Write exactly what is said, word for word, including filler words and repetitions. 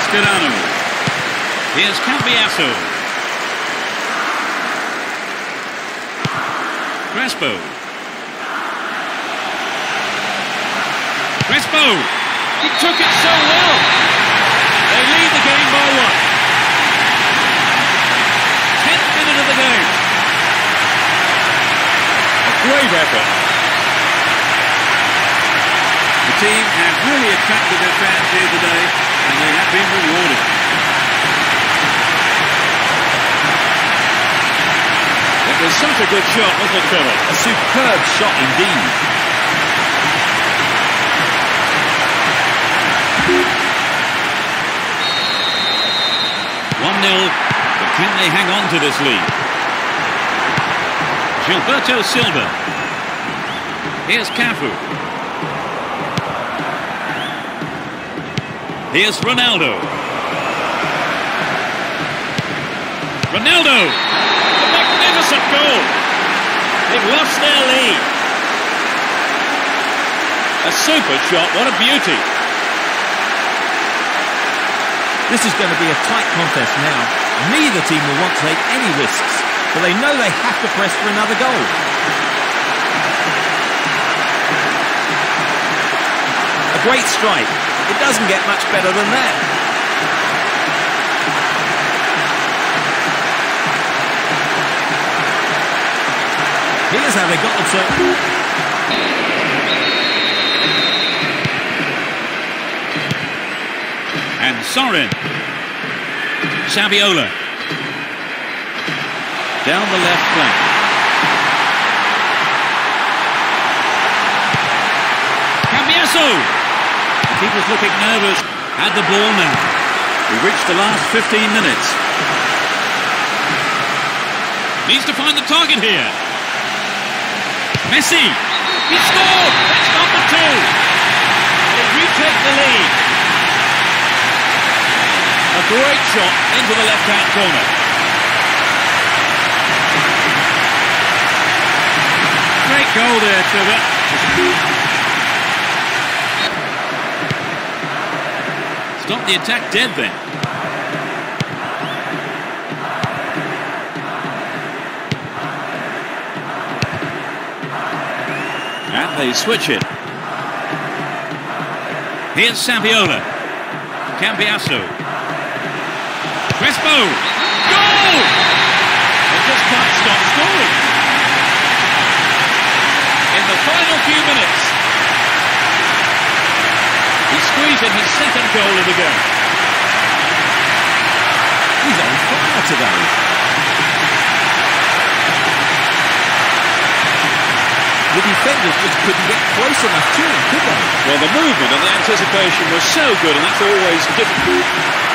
Mascherano. Here's Cambiasso. Crespo. Crespo. He took it so well. They lead the game by one. Tenth minute of the game. A great effort. The team have really attracted their fans here today, and they have been rewarded. It was such a good shot, wasn't it, Trevor? A superb shot indeed. one nil, but can they hang on to this lead? Gilberto Silva. Here's Cafu. Here's Ronaldo. Ronaldo! A magnificent goal! They've lost their lead. A super shot, what a beauty. This is going to be a tight contest now. Neither team will want to take any risks, but they know they have to press for another goal. A great strike. It doesn't get much better than that. Here's how they got themselves. And Sorin. Saviola. Down the left flank. Cambiasso. The keeper's looking nervous. Had the ball now. We reached the last fifteen minutes. Needs to find the target here. Messi. He scored. That's number two. They retake the lead. A great shot into the left-hand corner. Great goal there, Trevor. Stop the attack dead then. And they switch it. Here's Saviola. Cambiasso. Crespo! Goal! They just can't stop scoring. In the final few minutes, he's squeezing his second goal of the game. He's on fire today. The defenders just couldn't get close enough to him, could they? Well, the movement and the anticipation was so good, and that's always difficult.